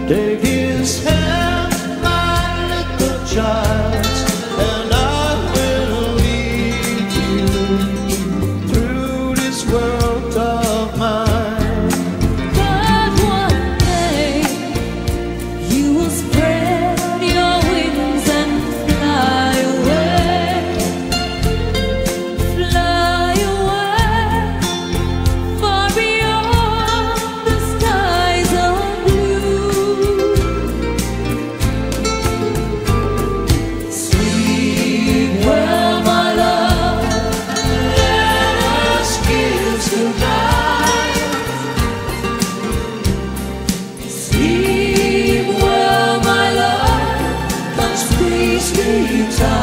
Take his hand, my little child, and I will lead you through this world of mine. But one day you will spread your wings and fly away, far beyond the skies of blue. Sleep well, my love, let us kiss goodnight. Sleep well, my love, 'cause please sleep tight.